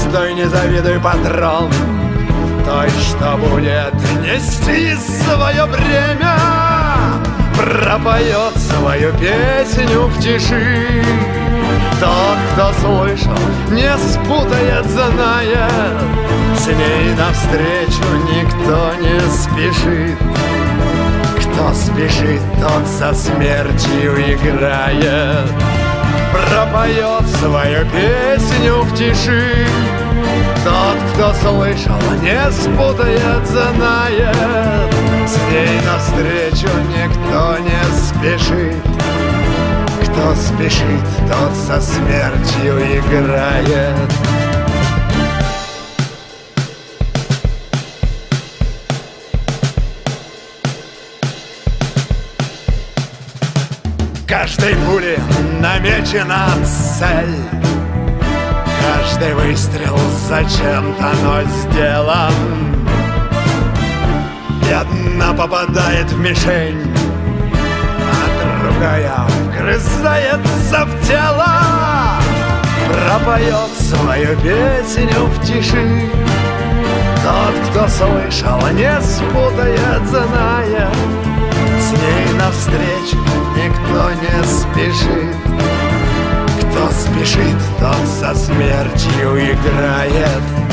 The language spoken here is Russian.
Стой, не завидуй, патрон, той, что будет нести свое бремя, пропоет свою песню в тиши. Тот, кто слышал, не спутает, знает, с ней навстречу никто не спешит. Кто спешит, тот со смертью играет, пропоет свою песню в тиши. Тот, кто слышал, не спутает, знает, с ней навстречу никто не спешит. Кто спешит, тот со смертью играет. Каждой пуле намечена цель, каждый выстрел зачем-то, но сделан. И одна попадает в мишень, а другая вгрызается в тело, пропоет свою песню в тиши. Тот, кто слышал, не спутает, знает, с ней навстречу никто не спешит. Кто спешит, тот со смертью играет.